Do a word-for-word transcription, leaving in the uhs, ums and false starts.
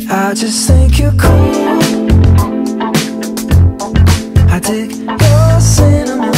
I just think you're cool. I dig your cinnamon